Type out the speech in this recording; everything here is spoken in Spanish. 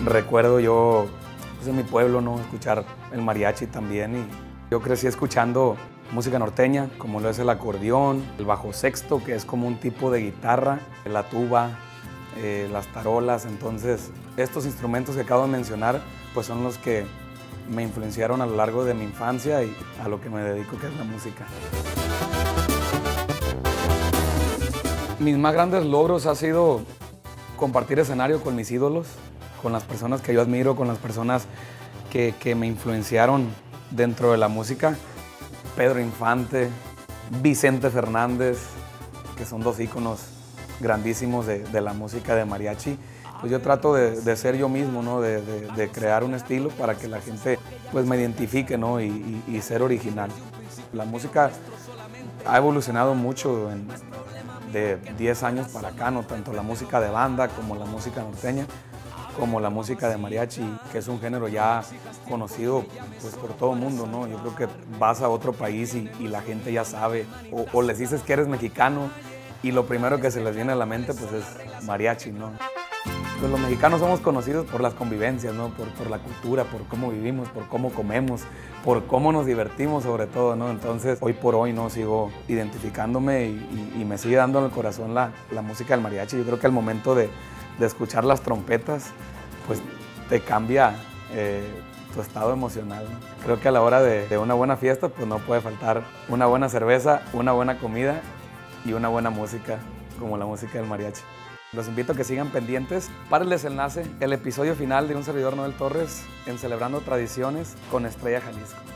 Recuerdo yo, pues en mi pueblo, ¿no? Escuchar el mariachi también, y yo crecí escuchando música norteña, como lo es el acordeón, el bajo sexto, que es como un tipo de guitarra, la tuba, las tarolas. Entonces, estos instrumentos que acabo de mencionar, pues son los que me influenciaron a lo largo de mi infancia y a lo que me dedico, que es la música. Mis más grandes logros ha sido compartir escenario con mis ídolos, con las personas que yo admiro, con las personas que me influenciaron dentro de la música. Pedro Infante, Vicente Fernández, que son dos íconos grandísimos de la música de mariachi. Pues yo trato de ser yo mismo, ¿no? De crear un estilo para que la gente pues me identifique, ¿no? y ser original. La música ha evolucionado mucho de 10 años para acá, ¿no? Tanto la música de banda como la música norteña, como la música de mariachi, que es un género ya conocido pues, por todo el mundo, ¿no? Yo creo que vas a otro país y la gente ya sabe, o les dices que eres mexicano y lo primero que se les viene a la mente pues es mariachi, ¿no? Pues los mexicanos somos conocidos por las convivencias, ¿no? Por la cultura, por cómo vivimos, por cómo comemos, por cómo nos divertimos sobre todo, ¿no? Entonces, hoy por hoy, ¿no? Sigo identificándome y me sigue dando en el corazón la música del mariachi. Yo creo que al momento de escuchar las trompetas, pues te cambia tu estado emocional, ¿no? Creo que a la hora de una buena fiesta, pues no puede faltar una buena cerveza, una buena comida y una buena música, como la música del mariachi. Los invito a que sigan pendientes para el desenlace, el episodio final de un servidor Noel Torres en Celebrando Tradiciones con Estrella Jalisco.